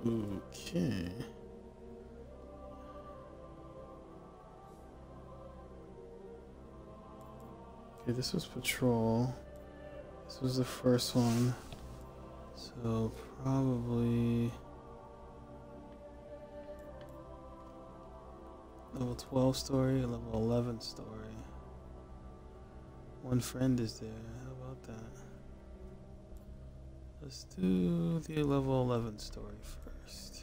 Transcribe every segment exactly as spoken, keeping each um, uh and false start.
Okay. Okay, this was patrol. This was the first one. So probably level twelve story, level eleven story. One friend is there. How about that? Let's do the level eleven story first.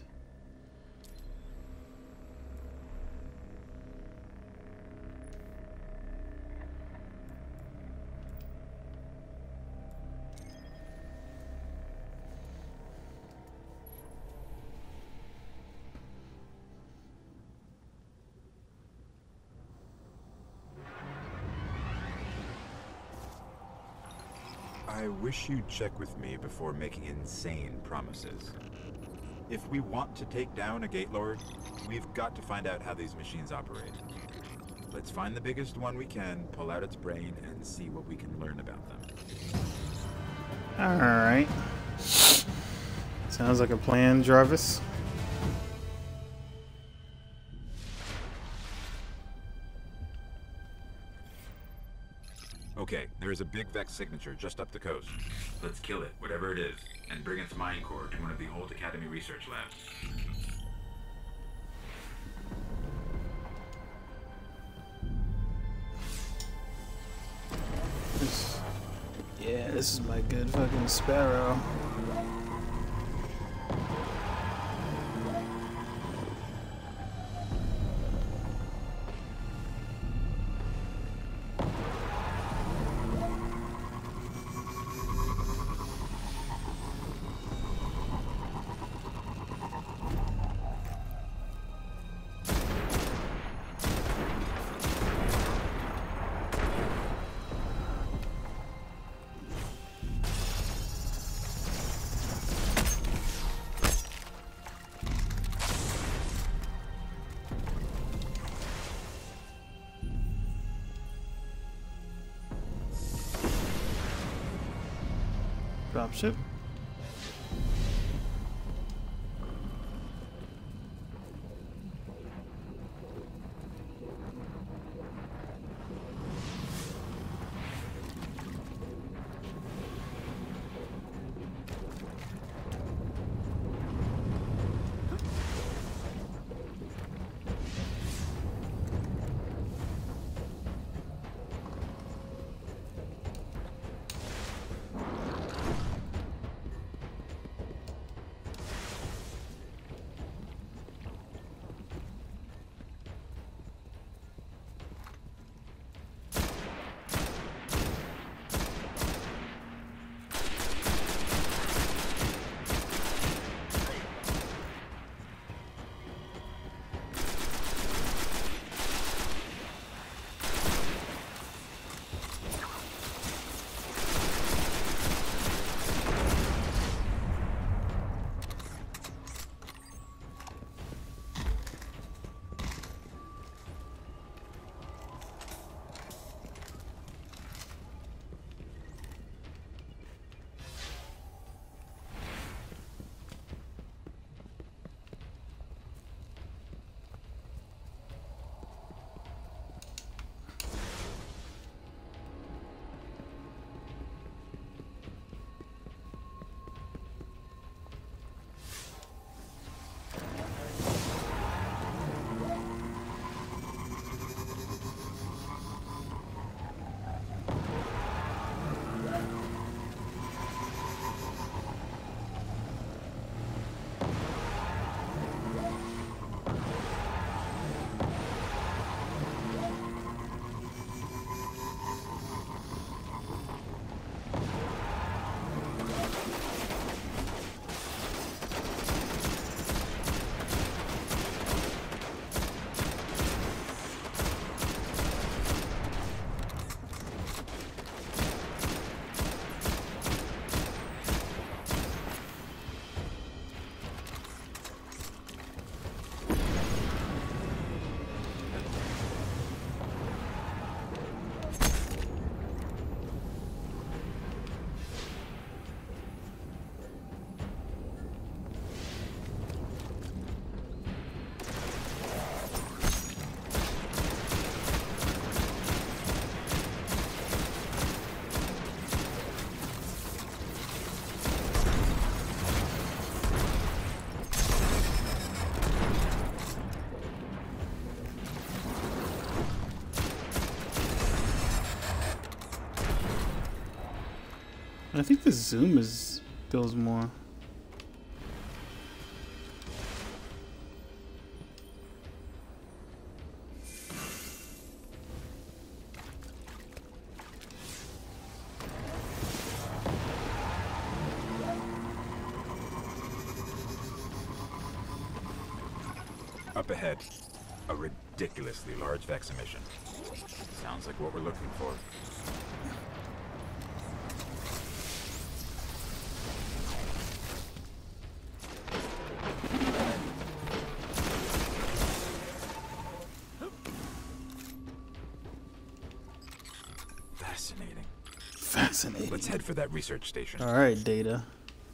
I wish you'd check with me before making insane promises. If we want to take down a Gate Lord, we've got to find out how these machines operate. Let's find the biggest one we can, pull out its brain, and see what we can learn about them. Alright. Sounds like a plan, Jarvis. Okay, there's a big Vex signature just up the coast. Let's kill it, whatever it is, and bring its mind core to one of the old Academy research labs. This, yeah, this is my good fucking Sparrow. Dropship. I think the zoom is does more. Up ahead, a ridiculously large Vex emission. Sounds like what we're looking for. Fascinating. Fascinating. Let's head for that research station. All right, Data.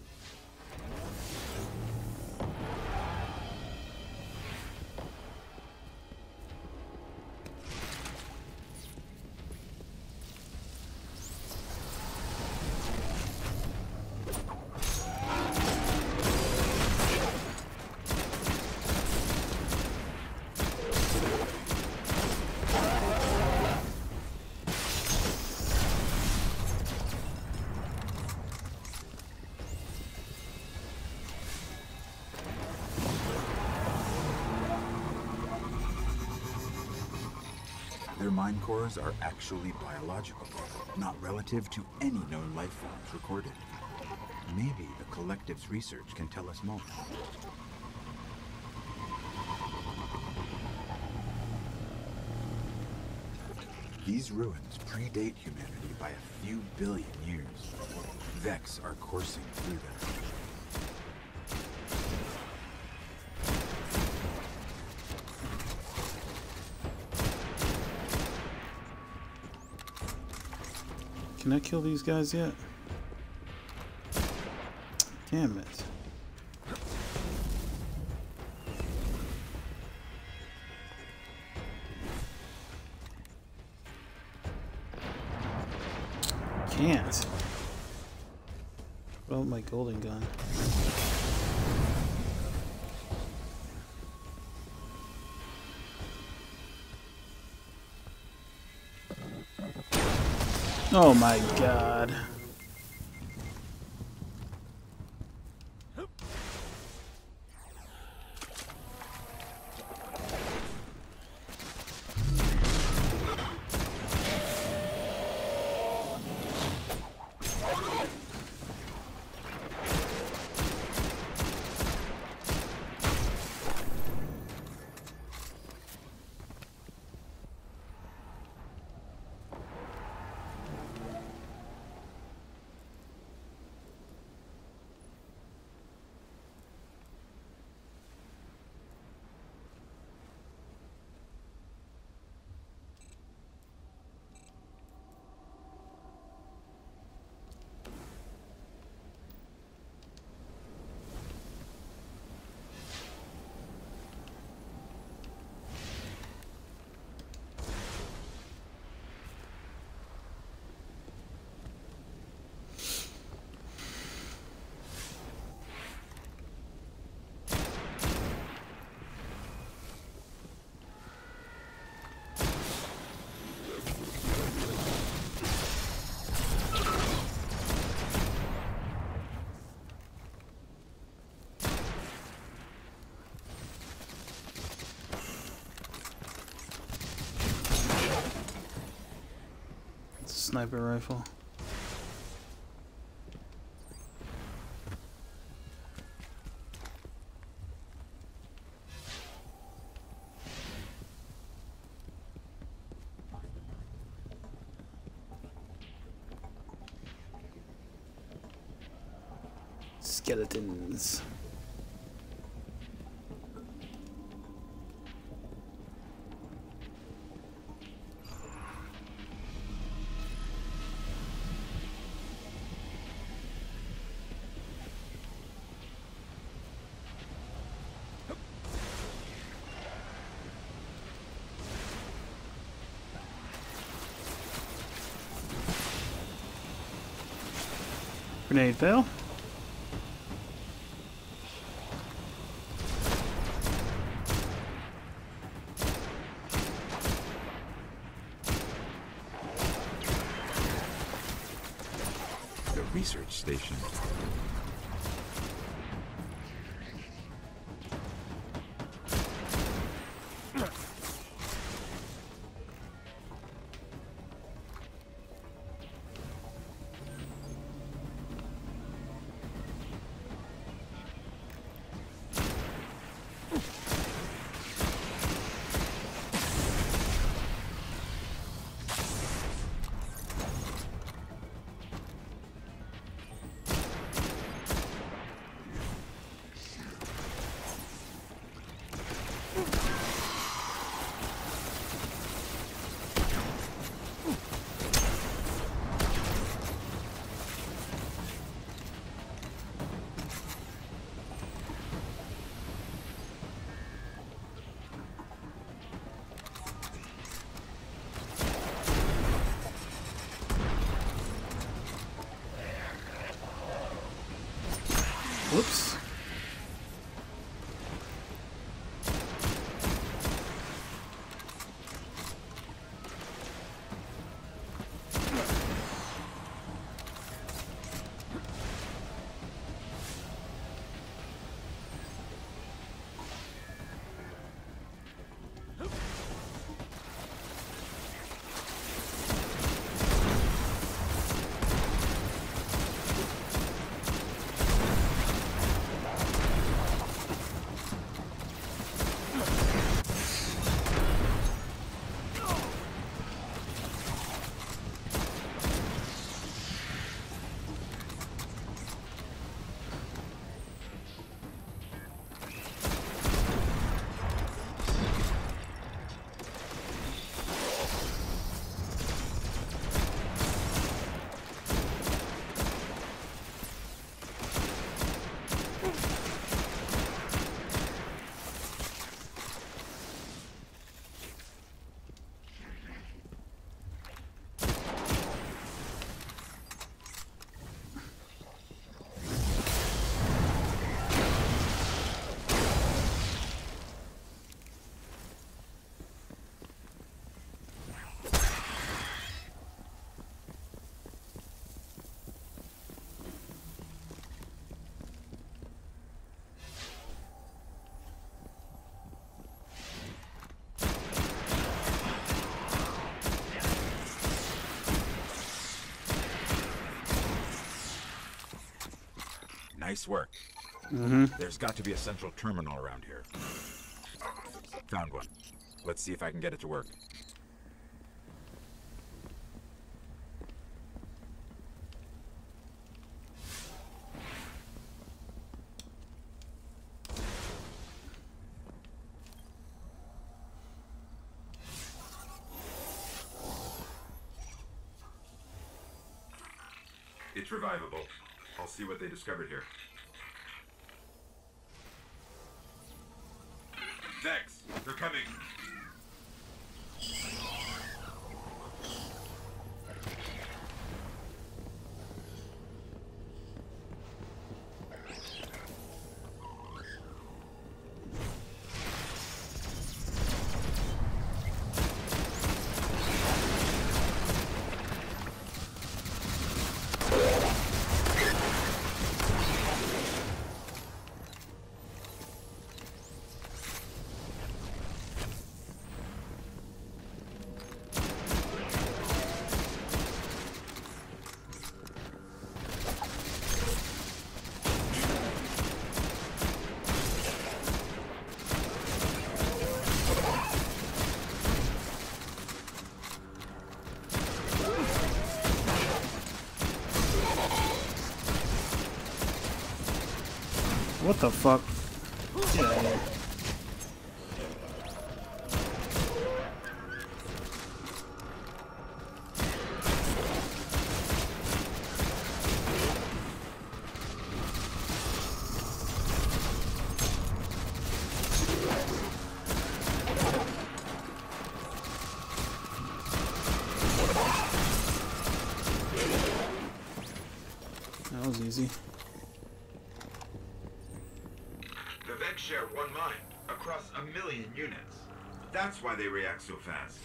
Their mind cores are actually biological, not relative to any known life forms recorded. Maybe the collective's research can tell us more. These ruins predate humanity by a few billion years. Vex are coursing through them. Can I kill these guys yet? Damn it. Can't. What about my golden gun? Oh my god. Sniper rifle. Skeletons. Grenade fail. The research station. Whoops. Nice work. Mm-hmm. There's got to be a central terminal around here. Found one. Let's see if I can get it to work. It's revivable. I'll see what they discovered here. Vex, they're coming. What the fuck? Get out of here. That was easy. The Vex share one mind across a million units. That's why they react so fast.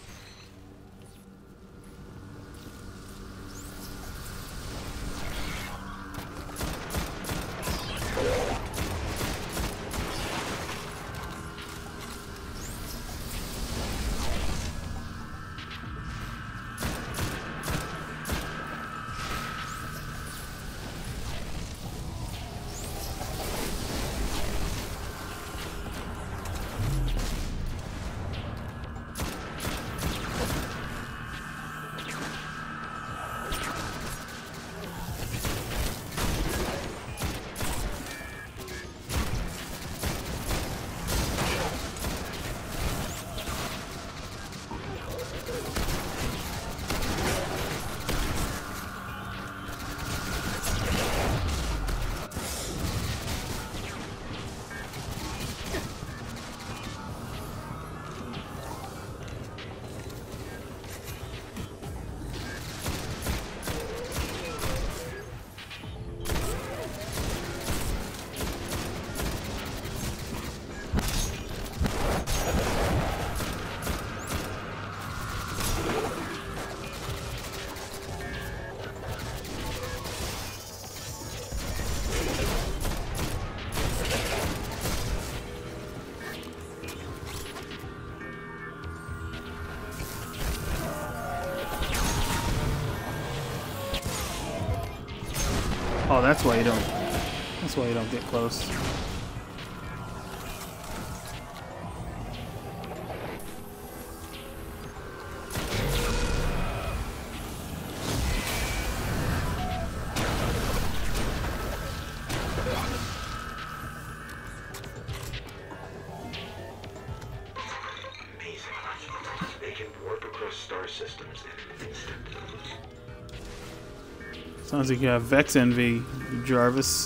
Oh, that's why you don't. That's why you don't get close. Sounds like you have Vex envy, Jarvis.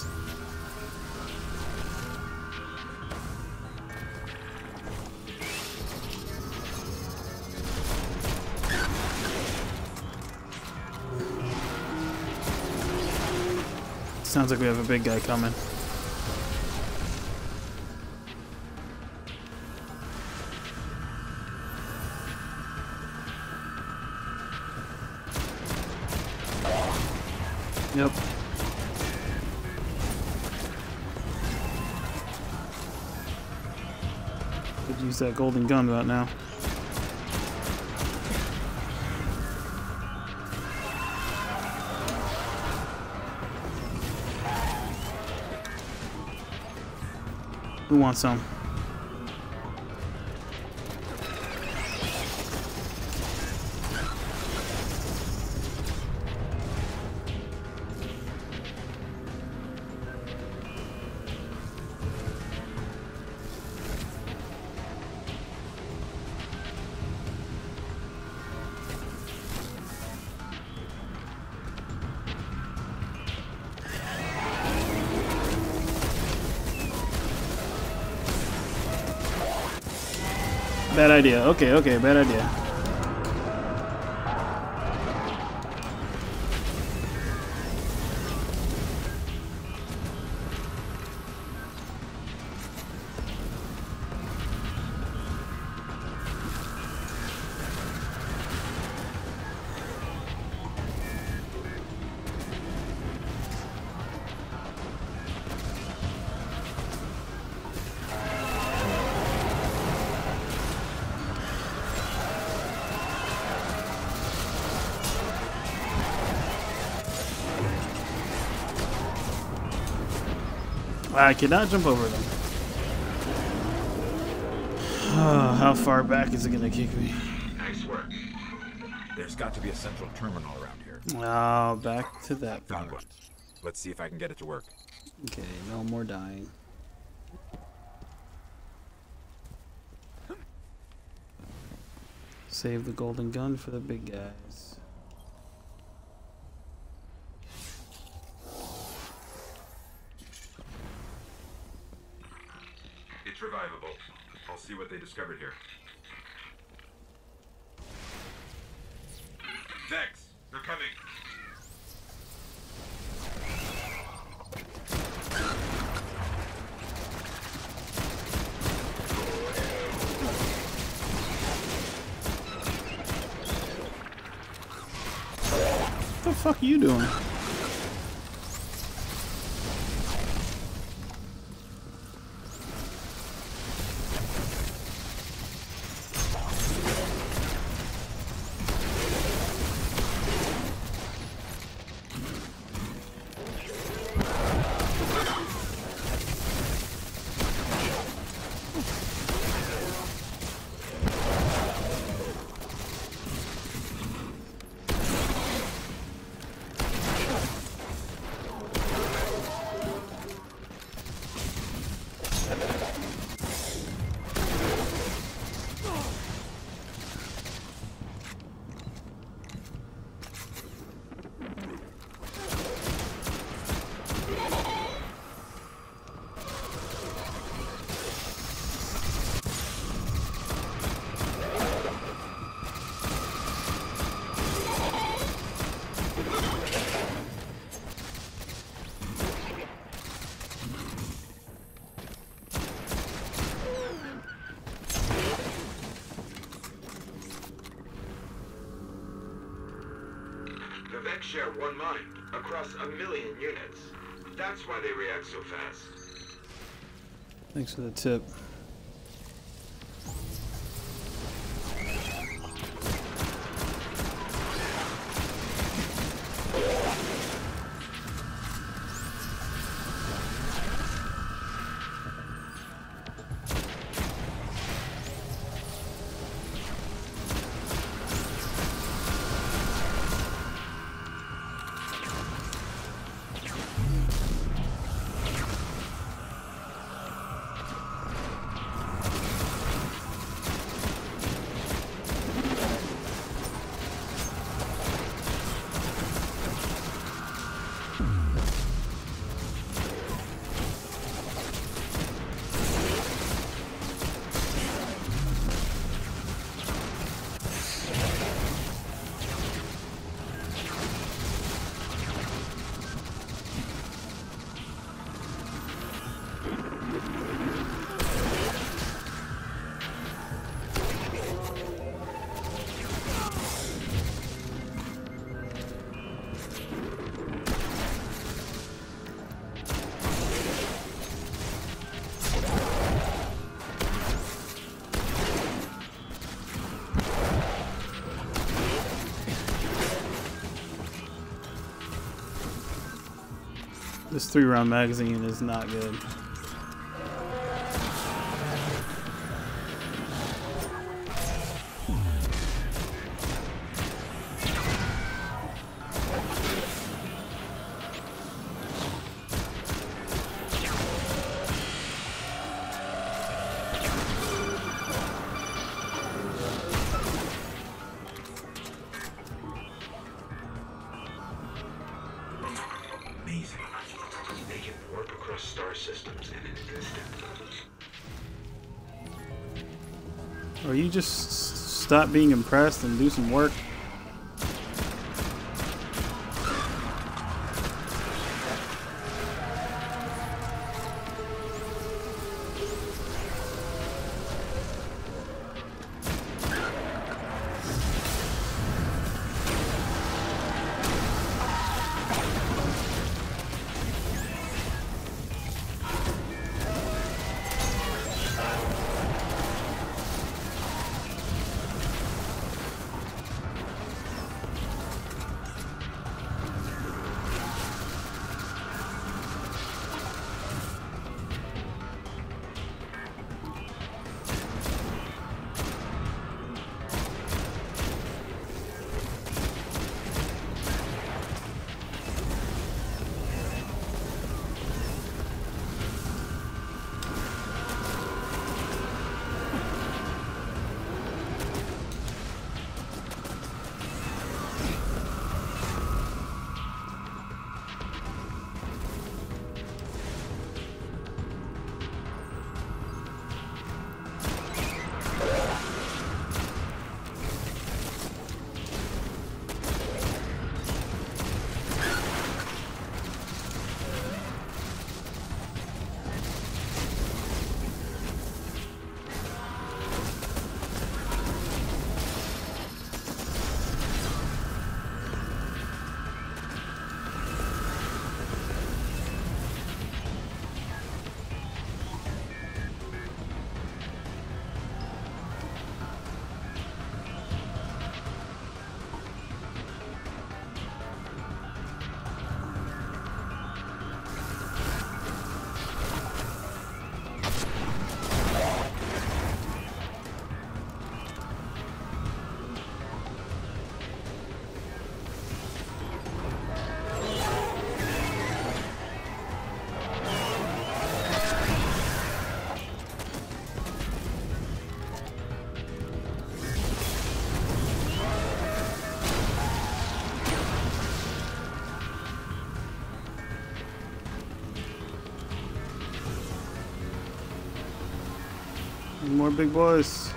Sounds like we have a big guy coming. Yep. Could use that golden gun about now. Who wants some? Bad idea. Okay, okay, bad idea. I cannot jump over them. Oh, how far back is it going to kick me? Nice work. There's got to be a central terminal around here. Oh, back to that Found part. one. Let's see if I can get it to work. Okay, no more dying. Save the golden gun for the big guys. It's revivable. I'll see what they discovered here. Vex, they're coming. What the fuck are you doing? The Vex share one mind across a million units. That's why they react so fast. Thanks for the tip. This three round magazine is not good. Amazing. They can warp across star systems in an instant. Or you just s- stop being impressed and do some work. More big boys.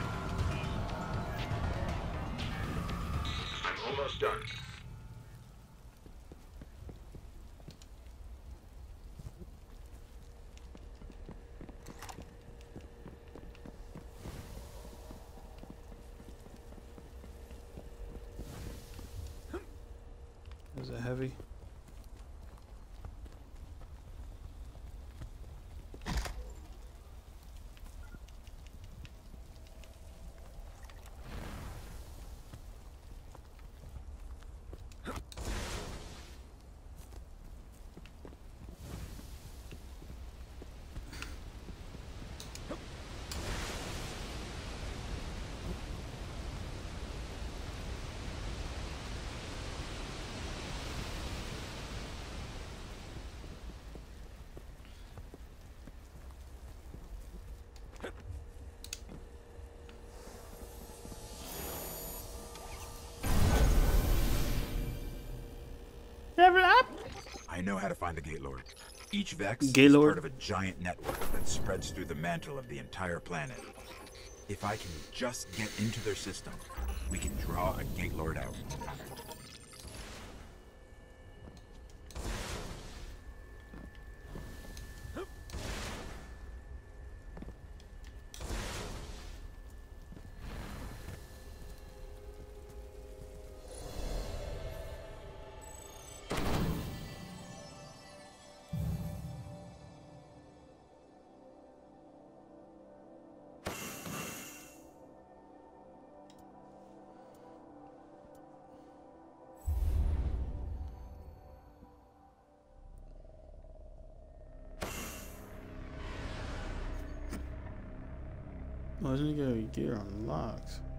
I'm almost done. Is it heavy? Level up. I know how to find the Gate Lord. Each Vex is Gaylord? part of a giant network that spreads through the mantle of the entire planet. If I can just get into their system, we can draw a Gate Lord out. Legendary gear unlocked.